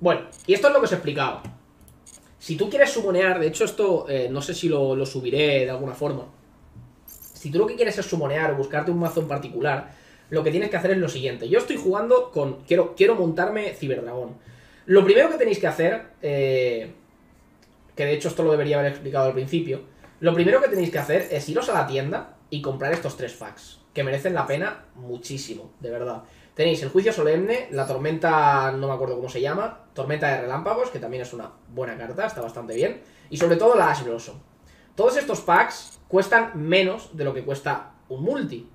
Bueno, y esto es lo que os he explicado. Si tú quieres sumonear, de hecho esto no sé si lo subiré de alguna forma. Si tú lo que quieres es sumonear o buscarte un mazo en particular, lo que tienes que hacer es lo siguiente. Yo estoy jugando con... Quiero montarme Ciberdragón. Lo primero que tenéis que hacer, que de hecho esto lo debería haber explicado al principio, lo primero que tenéis que hacer es iros a la tienda y comprar estos 3 packs, que merecen la pena muchísimo, de verdad. Tenéis el Juicio Solemne, la Tormenta, no me acuerdo cómo se llama, Tormenta de Relámpagos, que también es una buena carta, está bastante bien, y sobre todo la Ash Blossom. Todos estos packs cuestan menos de lo que cuesta un multi.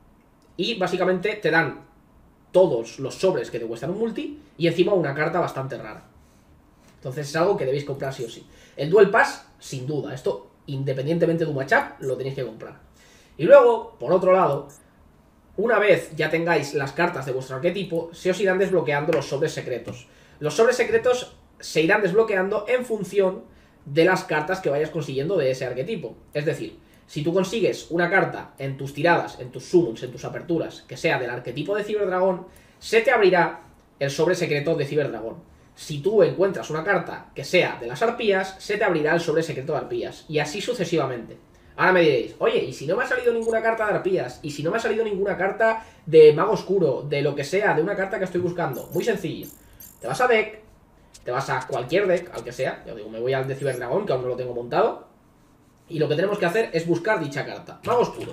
Y básicamente te dan todos los sobres que te cuestan un multi y encima una carta bastante rara. Entonces es algo que debéis comprar sí o sí. El Duel Pass, sin duda. Esto, independientemente de un matchup, lo tenéis que comprar. Y luego, por otro lado, una vez ya tengáis las cartas de vuestro arquetipo, se os irán desbloqueando los sobres secretos. Los sobres secretos se irán desbloqueando en función de las cartas que vayas consiguiendo de ese arquetipo. Es decir, si tú consigues una carta en tus tiradas, en tus summons, en tus aperturas, que sea del arquetipo de Ciberdragón, se te abrirá el sobre secreto de Ciberdragón. Si tú encuentras una carta que sea de las arpías, se te abrirá el sobre secreto de arpías. Y así sucesivamente. Ahora me diréis, oye, ¿y si no me ha salido ninguna carta de arpías? ¿Y si no me ha salido ninguna carta de mago oscuro? De lo que sea, de una carta que estoy buscando. Muy sencillo. Te vas a deck, te vas a cualquier deck, al que sea. Yo digo, me voy al de Ciberdragón, que aún no lo tengo montado. Y lo que tenemos que hacer es buscar dicha carta. Mago oscuro.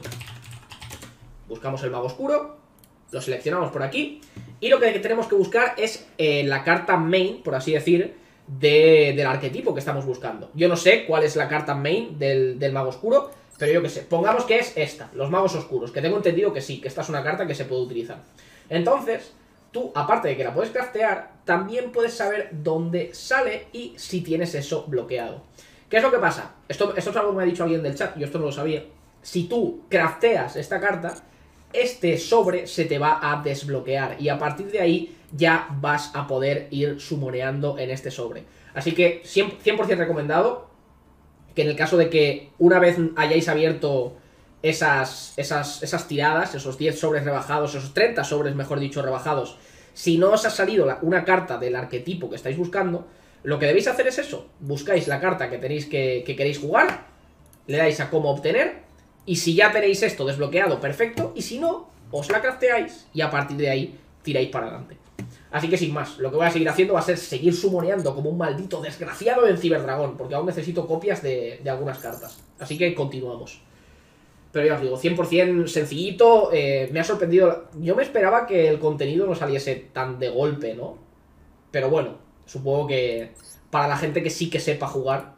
Buscamos el mago oscuro. Lo seleccionamos por aquí. Y lo que tenemos que buscar es la carta main, por así decir, del arquetipo que estamos buscando. Yo no sé cuál es la carta main del mago oscuro, pero yo que sé. Pongamos que es esta, los magos oscuros, que tengo entendido que sí, que esta es una carta que se puede utilizar. Entonces, tú, aparte de que la puedes craftear, también puedes saber dónde sale y si tienes eso bloqueado. ¿Qué es lo que pasa? Esto es algo que me ha dicho alguien del chat, yo esto no lo sabía. Si tú crafteas esta carta, este sobre se te va a desbloquear y a partir de ahí ya vas a poder ir sumoneando en este sobre. Así que 100% recomendado que en el caso de que una vez hayáis abierto esas tiradas, esos 10 sobres rebajados, esos 30 sobres, mejor dicho, rebajados, si no os ha salido una carta del arquetipo que estáis buscando, lo que debéis hacer es eso. Buscáis la carta que tenéis que queréis jugar, le dais a cómo obtener. Y si ya tenéis esto desbloqueado, perfecto. Y si no, os la crafteáis y a partir de ahí tiráis para adelante. Así que sin más, lo que voy a seguir haciendo va a ser seguir sumoneando como un maldito desgraciado en Ciberdragón, porque aún necesito copias de algunas cartas. Así que continuamos. Pero ya os digo, 100% sencillito. Me ha sorprendido. Yo me esperaba que el contenido no saliese tan de golpe, ¿no? Pero bueno, supongo que para la gente que sí que sepa jugar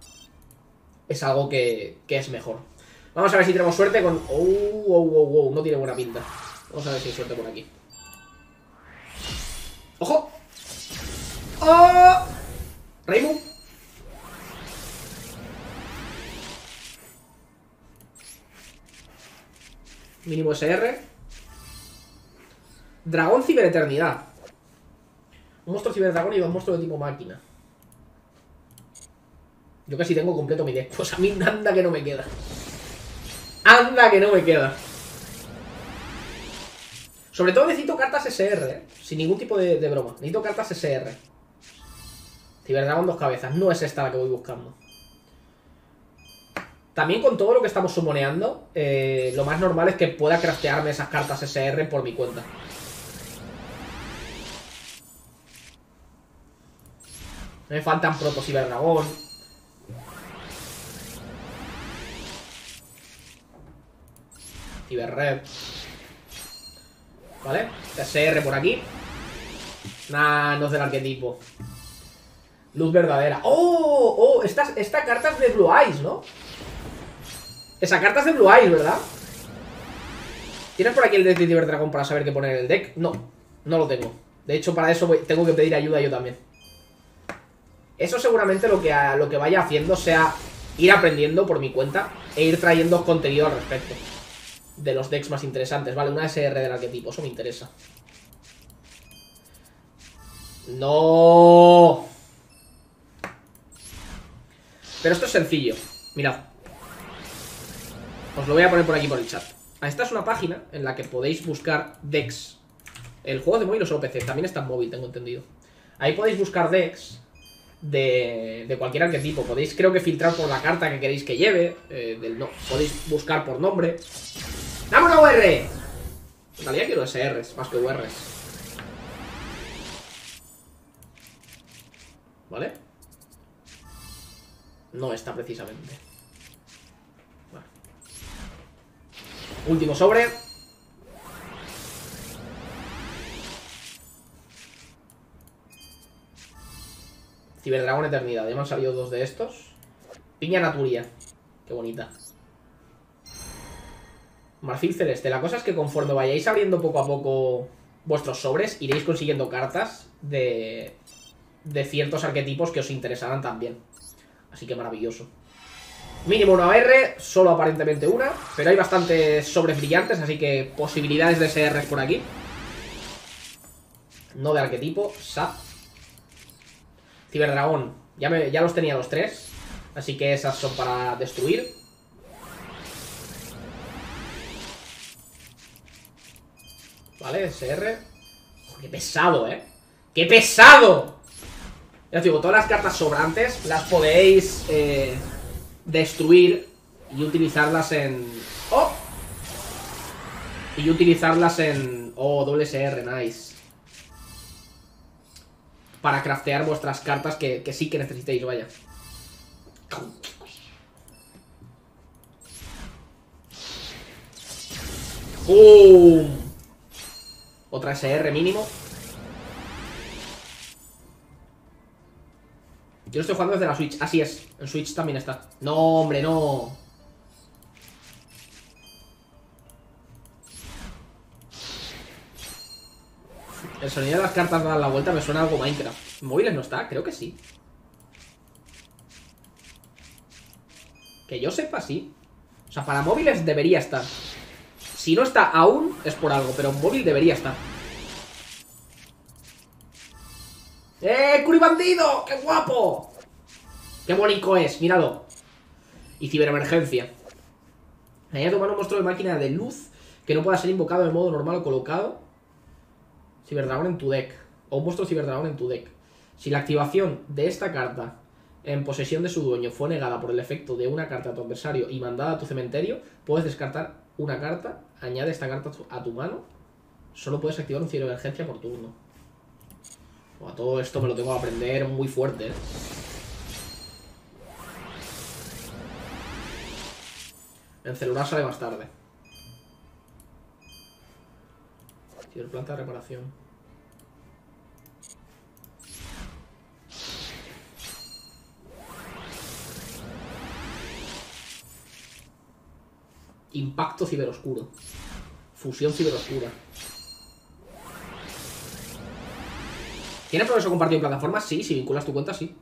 es algo que es mejor. Vamos a ver si tenemos suerte con... no tiene buena pinta. Vamos a ver si hay suerte por aquí. ¡Ojo! ¡Oh! Raimu. Mínimo SR. Dragón Cibereternidad. Un monstruo Ciberdragón y 2 monstruos de tipo máquina. Yo casi tengo completo mi deck. Pues a mí anda que no me queda. Anda que no me queda. Sobre todo necesito cartas SR, sin ningún tipo de broma. Necesito cartas SR. Ciberdragón 2 cabezas. No es esta la que voy buscando. También con todo lo que estamos sumoneando, lo más normal es que pueda craftearme esas cartas SR por mi cuenta. Me faltan Proto Ciberdragón. Ciberred. ¿Vale? SR por aquí. Nah, no es del arquetipo. Luz verdadera. ¡Oh! Esta carta es de Blue Eyes, ¿no? Esa carta es de Blue Eyes, ¿verdad? ¿Tienes por aquí el deck de Ciberdragón para saber qué poner en el deck? No, no lo tengo. De hecho, para eso tengo que pedir ayuda yo también. Eso seguramente lo que vaya haciendo sea ir aprendiendo por mi cuenta e ir trayendo contenido al respecto de los decks más interesantes. Vale, una SR del arquetipo, eso me interesa. ¡No! Pero esto es sencillo. Mirad. Os lo voy a poner por aquí por el chat. Esta es una página en la que podéis buscar decks. El juego de móvil o solo PC, también está en móvil, tengo entendido. Ahí podéis buscar decks de cualquier arquetipo. Podéis, creo que, filtrar por la carta que queréis que lleve. No, podéis buscar por nombre. ¡Dame una UR! En realidad quiero SRs más que URs. ¿Vale? No está precisamente. Bueno. Último sobre. Ciberdragón Eternidad. Ya me han salido 2 de estos. Piña Naturia. Qué bonita. Marfil Celeste. La cosa es que conforme vayáis abriendo poco a poco vuestros sobres, iréis consiguiendo cartas de ciertos arquetipos que os interesarán también. Así que maravilloso. Mínimo una AR, solo aparentemente una, pero hay bastantes sobres brillantes, así que posibilidades de SRs por aquí. No de arquetipo. SAP. Ciberdragón. Ya los tenía los 3, así que esas son para destruir. Vale, SR. Oh, qué pesado, ¡qué pesado! Ya os digo, todas las cartas sobrantes las podéis destruir y utilizarlas en... ¡Oh! Y utilizarlas en... ¡Oh, doble SR! Nice. Para craftear vuestras cartas que sí que necesitéis, vaya. ¡Bum! Otra SR mínimo. Yo lo estoy jugando desde la Switch. Así es, en Switch también está. No, hombre, no. El sonido de las cartas dar la vuelta me suena algo Minecraft. ¿En móviles no está? Creo que sí. Que yo sepa, sí. O sea, para móviles debería estar. Si no está aún, es por algo, pero en móvil debería estar. ¡Curibandido! ¡Qué guapo! ¡Qué bonito es! Míralo. Y ciberemergencia. Añade a tu mano un monstruo de máquina de luz que no pueda ser invocado de modo normal o colocado. Ciberdragón en tu deck. O un monstruo ciberdragón en tu deck. Si la activación de esta carta en posesión de su dueño fue negada por el efecto de una carta a tu adversario y mandada a tu cementerio, puedes descartar una carta. Añade esta carta a tu mano. Solo puedes activar un ciberemergencia por turno. Buah, todo esto me lo tengo que aprender muy fuerte, En celular sale más tarde. Ciberplanta de reparación. Impacto ciberoscuro. Fusión ciberoscura. ¿Tiene progreso compartido en plataformas? Sí, si vinculas tu cuenta, sí.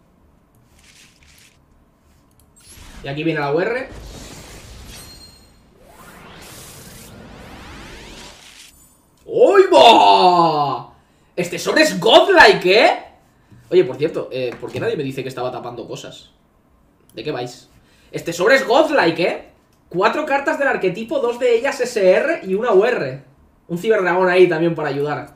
Y aquí viene la UR. ¡Uy, va! Este sobre es godlike, Oye, por cierto, ¿por qué nadie me dice que estaba tapando cosas? ¿De qué vais? Este sobre es godlike, 4 cartas del arquetipo, 2 de ellas SR y una UR. Un ciberdragón ahí también para ayudar.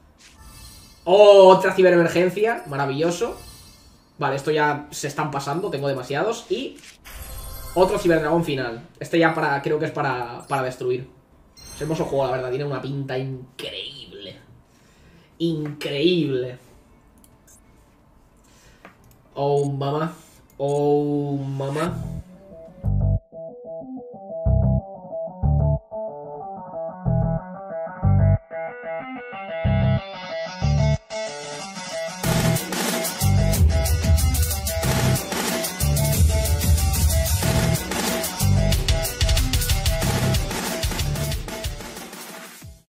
Otra ciberemergencia, maravilloso. Vale, esto ya se están pasando, tengo demasiados. Y otro ciberdragón final. Este ya creo que es para destruir. Es hermoso juego, la verdad, tiene una pinta increíble. Increíble. Oh, mamá. Oh, mamá.